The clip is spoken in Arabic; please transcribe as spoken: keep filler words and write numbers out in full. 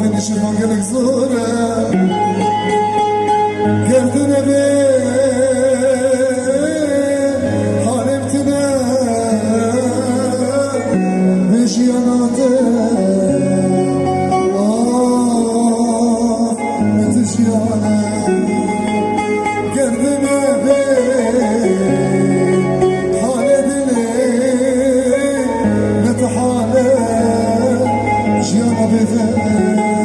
من شفاقك زورة قلتنا بيه حاربتنا بشياناتك آه متشيانة قلتنا بيه حالدني نتحالف شيانا بذنب